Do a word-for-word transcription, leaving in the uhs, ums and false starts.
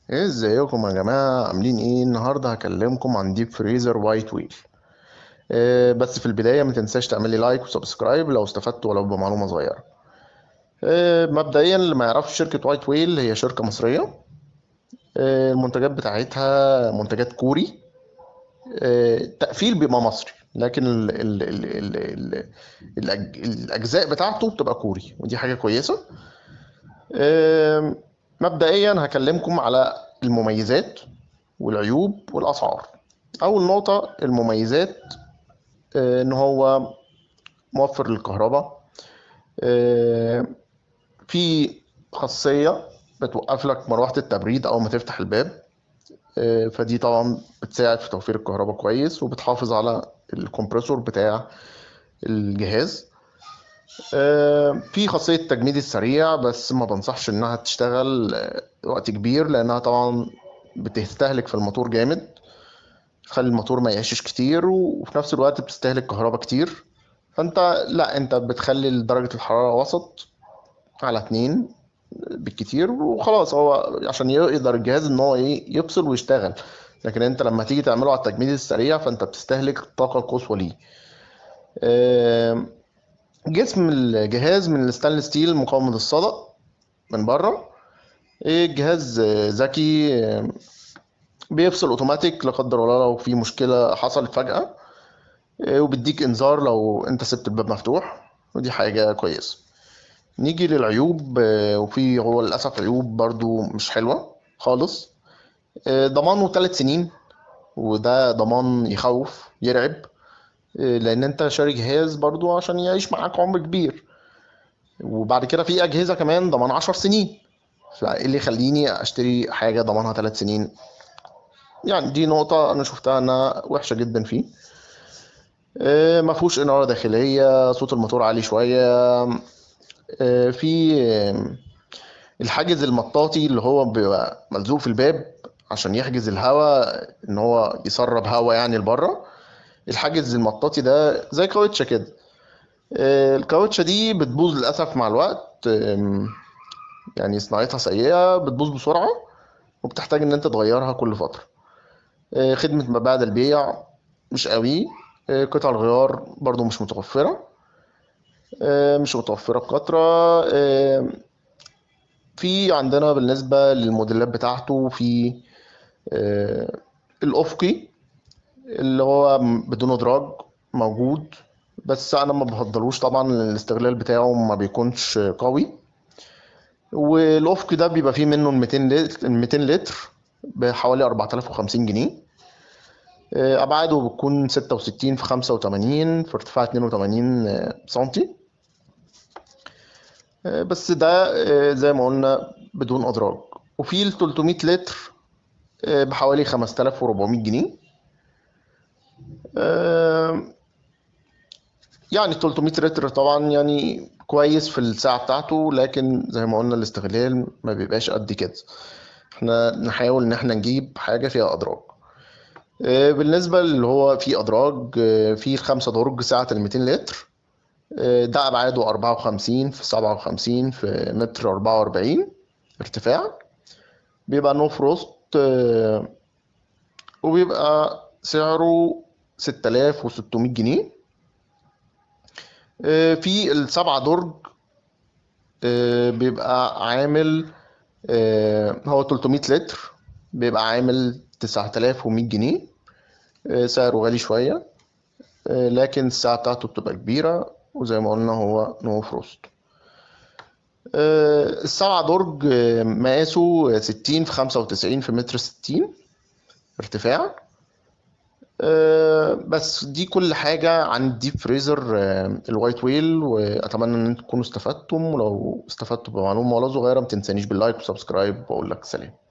ايه ازيكم يا جماعة عاملين ايه؟ النهاردة هكلمكم عن ديب فريزر وايت ويل. إيه بس في البداية ما تنساش تعملي لايك وسبسكرايب لو استفدت ولو بمعلومة صغيرة. إيه مبدئيا اللي ما يعرفش شركة وايت ويل، هي شركة مصرية. إيه المنتجات بتاعتها منتجات كوري. إيه التقفيل بيبقى مصري، لكن ال ال ال ال ال الأج الأجزاء بتاعته بتبقى كوري، ودي حاجة كويسة. إيه مبدئيا هكلمكم على المميزات والعيوب والأسعار. أول نقطة المميزات، آه، إن هو موفر للكهرباء. آه، في خاصية بتوقف لك مروحة التبريد أول ما تفتح الباب. آه، فدي طبعا بتساعد في توفير الكهرباء كويس، وبتحافظ على الكمبريسور بتاع الجهاز. آه، في خاصية التجميد السريع، بس ما بنصحش إنها تشتغل آه، وقت كبير، لأنها طبعا بتستهلك في الموتور جامد، تخلي الموتور ما يعيشش كتير، وفي نفس الوقت بتستهلك كهرباء كتير. فانت لا، انت بتخلي درجة الحرارة وسط على اتنين بالكتير وخلاص، هو عشان يقدر الجهاز ان هو ايه يفصل ويشتغل. لكن انت لما تيجي تعمله على التجميد السريع فانت بتستهلك الطاقة القصوى ليه. آم، جسم الجهاز من الستانلس ستيل مقاوم للصدأ من بره. إيه، الجهاز آه، ذكي، آه، بيفصل اوتوماتيك لا قدر الله لو في مشكلة حصلت فجأة. آه، وبيديك انذار لو انت سبت الباب مفتوح، ودي حاجة كويسة. نيجي للعيوب، آه، وفي هو للأسف عيوب برضو مش حلوة خالص. آه، ضمانه ثلاث سنين، وده ضمان يخوف يرعب. آه، لأن أنت شاري جهاز برضو عشان يعيش معاك عمر كبير. وبعد كده في أجهزة كمان ضمان عشر سنين، فإيه اللي يخليني أشتري حاجة ضمانها ثلاث سنين؟ يعني دي نقطة أنا شفتها إنها وحشة جدا فيه. آه، ما فيهوش إنارة داخلية، صوت الموتور عالي شوية. آه، في آه، الحاجز المطاطي اللي هو بيبقى ملزوق في الباب عشان يحجز الهواء، ان هو يسرب هواء يعني لبره. الحاجز المطاطي ده زي كاوتشة كده. آه، الكاوتشة دي بتبوظ للأسف مع الوقت. آم، يعني صناعتها سيئة، بتبوظ بسرعة، وبتحتاج ان انت تغيرها كل فترة. آه، خدمة ما بعد البيع مش قوي. آه، قطع الغيار برضو مش متوفرة. آه، مش متوفرة بكثرة. آه، في عندنا بالنسبة للموديلات بتاعته، في آه، الأفقي اللي هو بدون إدراج موجود، بس أنا ما بفضلوش طبعا لأن الاستغلال بتاعه ما بيكونش قوي. والأفقي ده بيبقى فيه منه ال ميتين لتر، ال ميتين لتر بحوالي أربعة آلاف وخمسين جنيه. آه، أبعاده بتكون ستة وستين في خمسة وتمانين في ارتفاع اتنين وتمانين سنتي. آه، بس ده آه، زي ما قلنا بدون أدراج. وفي ال تلتمية لتر آه، بحوالي خمسة آلاف وأربعمية جنيه. آه، يعني تلتمية لتر طبعا يعني كويس في الساعة بتاعته، لكن زي ما قلنا الاستغلال ما بيبقاش قد كده. احنا نحاول ان احنا نجيب حاجة فيها ادراج. آه، بالنسبة اللي هو فيه ادراج، آه، فيه الخمسة درج سعة ال ميتين لتر. آه، ده ابعاده أربعة وخمسين في سبعة وخمسين في متر أربعة وأربعين ارتفاع. بيبقى نو فروست. آه، وبيبقى سعره ستة آلاف وستمية جنيه. آه، في السبعة درج آه، بيبقى عامل، آه، هو تلتمية لتر، بيبقى عامل تسعة آلاف ومية جنيه. آه، سعره غالي شوية. آه، لكن الساعة بتاعته بتبقى كبيرة، وزي ما قلنا هو نو فروست. آه، السبعة درج آه، مقاسه ستين في خمسة وتسعين في متر ستين ارتفاع. آه، بس دي كل حاجة عن الديب فريزر آه، الوايت ويل، وأتمنى إن انتم تكونوا استفدتم، ولو استفدتوا بمعلومة ولا صغيرة متنسانيش باللايك وسبسكرايب، وأقول لك سلام.